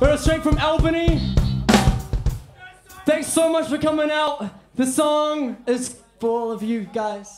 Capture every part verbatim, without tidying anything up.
We're straight from Albany. Thanks so much for coming out. The song is for all of you guys.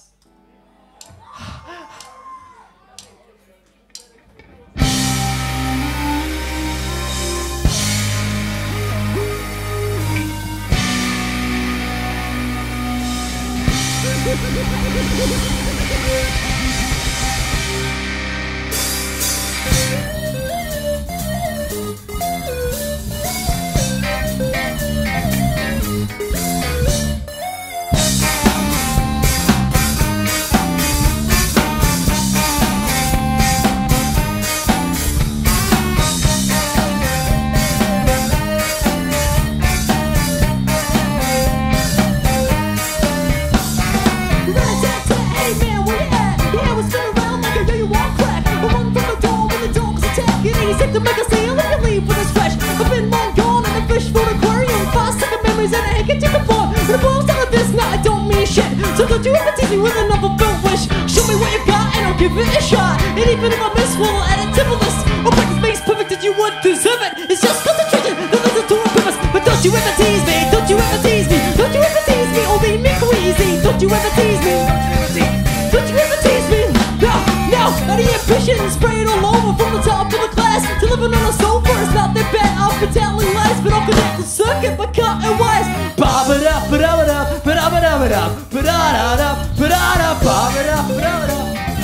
To make a seal if you leave with a splash. I've been long gone in a fish food aquarium. Five second memories and a heck to the ball. When it boils down to this, now I don't mean shit. So don't you ever tease me with another built wish. Show me what you got and I'll give it a shot. And even if I miss, we'll add it to the list. I'll practice face perfect that you would deserve it. It's just concentration that leads to a purpose. But don't you ever tease me, don't you ever tease me. Don't you ever tease me or leave me queasy. Don't you ever tease me. Don't you ever tease me. No, no, out of your ambition, spray it all over from the top of the class. To living on a sofa, it's not that bad. I've been telling lies, but I'll connect the circuit by cutting wires. Ba ba da ba da ba da ba da ba da ba da ba da da da ba da da ba ba da ba da ba da.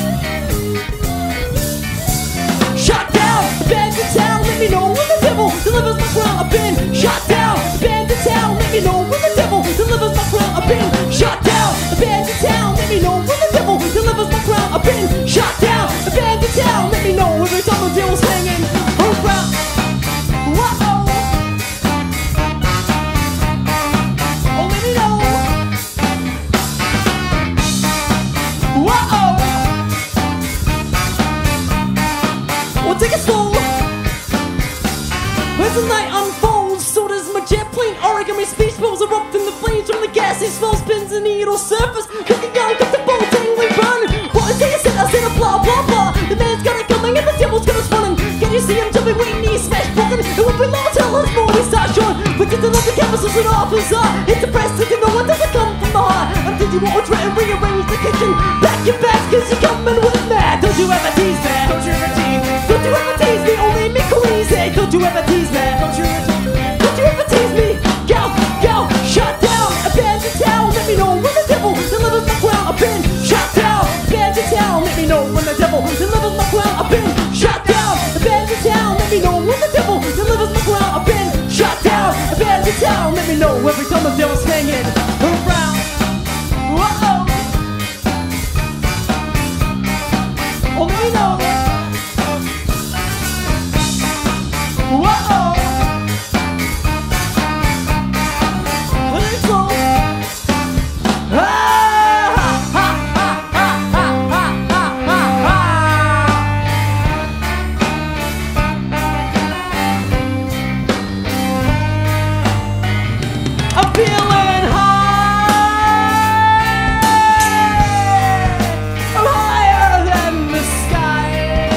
Shut down, abandoned town, let me know when the devil delivers my crown. I've been shut down, abandoned town, let me know when the devil delivers my crown. I've been shut down, abandoned town, let me know when the devil delivers my crown. I've been shut down, abandoned town, let me know every time the deal's hanging around. Whoa, oh, let me know. Whoa, well, take it slow. As the night unfolds, so does my jet plane. Origami speech bubbles erupting the flames from the gassy smoke spins the needle surface. Cooking down, got the bowl tingling, burning. What is it? I said, I said a blah blah blah. The man's got it coming and the devil's got us running. Can you see him jumping when knees smash broken? It won't be long till his body starts showing. But just another canvas is an officer. It's depressed, you know what doesn't come from the heart. I'm thinking what we'll try and rearrange the kitchen. Back your back, cause you're coming with mad. Don't you ever tease me. Don't you ever tease me. Don't you ever tease me. Only me queasy. Don't you ever tease me. Don't you ever tease me. Don't you ever tease me. Go, go, shut down. Abandoned town, let me know when the devil delivers my crown. I've been shut down. Abandoned town, let me know when the devil delivers my crown. I've been shut down. Abandoned town, let me know when the devil delivers my crown. I've been shut down. Abandoned town, let me know every time the devil's hanging around. Whoa, oh, let me know. Whoa. I'm feeling high. I'm higher than the sky.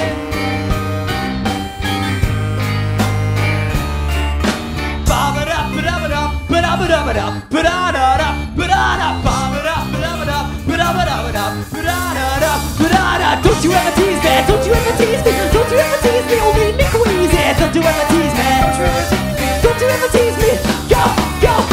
Ba-ba-da, ba-da-ba-da, ba-da-ba-da-ba-da, ba-da-da-da, ba-da-da, ba-ba-da, ba-da-ba-da, ba-da-ba-da-ba-da, ba-da-da-da, ba-da-da. Don't you ever tease me, don't you ever tease me, don't you ever tease me, or make me queasy. Don't you ever tease me, don't you ever tease me, don't you ever tease me. Go, go.